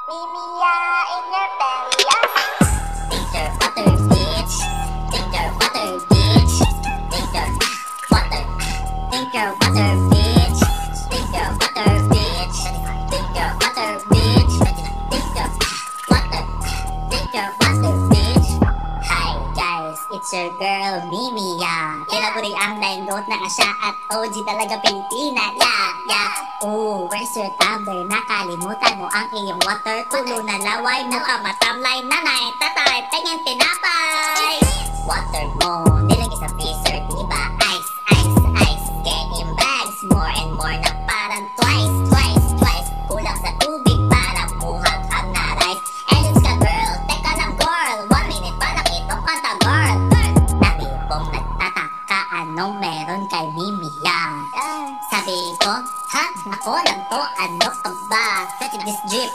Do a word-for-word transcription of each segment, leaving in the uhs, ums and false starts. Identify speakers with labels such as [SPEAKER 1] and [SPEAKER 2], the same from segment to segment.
[SPEAKER 1] Mimiyuuuh in your perya. Think your water, bitch. Think your water, bitch. Think your water. Think your water, bitch. Think your water, bitch. Think your water, bitch. Think your water. Think your water, bitch. Hi guys, it's your girl Mimiyuuuh. Tinaguriang ang ng asya at O G dalagang pilipina. Yeah, yeah. Ooh, where's your tumblr? Nakalimutan mo ang iyong water. Tuloy na laway, mukang matamlay, nanay, tatay, pengeng, tinapay. Water mo, nilagay sa freezer, diba? Ice, ice, ice. Getting bags, more and more na parang twice, twice, twice. Kulang sa tubig para buhaghag na rice. Elibs ka girl, teka lang ghorl. One minute pa lang itong kanta ghorl. Sabi kong nagtataka anong meron kay Mimiyuuh. Sabi ko, ha? Ako lang to, ano ka ba? Fetch this drip.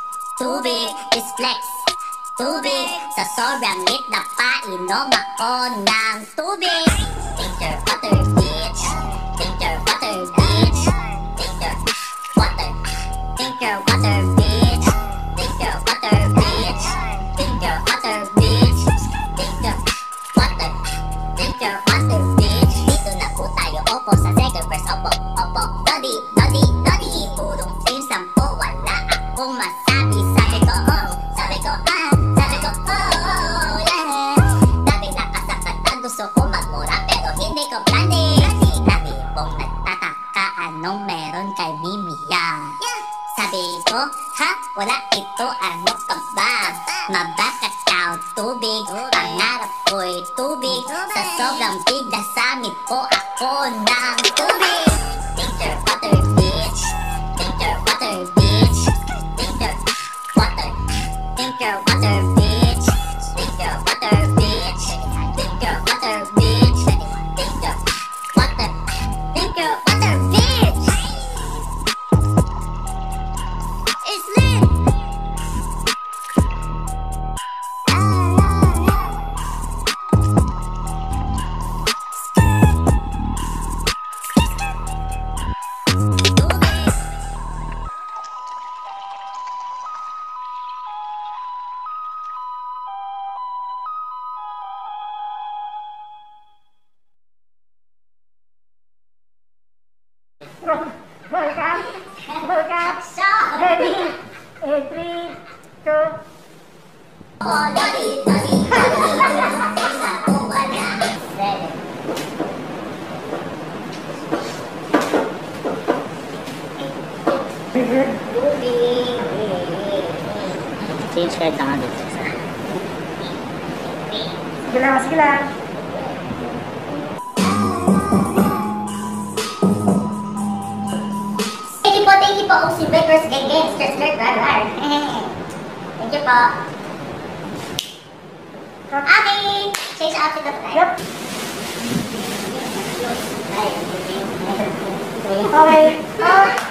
[SPEAKER 1] Tubig, this flex. Tubig, sa sobrang lit na painom ako ng tubig. Think your water, bitch. Think your water, bitch. Think your water. Think your water, bitch. Think your water, bitch. Think your water, bitch. Think your water. Think your water, bitch. Dito na po tayo, opo, sa second verse, opo, opo. Dodi, dodi, dodi. Purong film, sampo, wala akong masabi. Sabi ko, oh, sabi ko, ah, sabi ko, oh, yeah. Sabi nakasakatan, gusto ko magmura, pero hindi ko planning. Sabi kong nagtataka, anong meron kay Mimiyuuh. Sabi ko, ha? Wala ito, ano ka ba? Mabakat ka, tubig. Pangarap ko'y tubig. Sa sobrang big na samit ko ako ng tubig. Think your water, bitch. Think your water, bitch. Think your water. Think your water, bitch. Think your water, bitch. Think your water, bitch. Think your water. Think your water, bitch. It's lit.
[SPEAKER 2] Welcome, welcome, ready, in three, two,
[SPEAKER 1] Oh, dodi, dodi, dodi. Ako wala. Seven. Tubig. Change card lang agad.
[SPEAKER 2] sige lang, sige lang.
[SPEAKER 1] Thank you po, thank you po. O C Breakers, geng-geng, skirt, skirt, rar, rar. Thank you po. Okay, change outfit na po tayo.
[SPEAKER 2] Yep. Okay. Oh.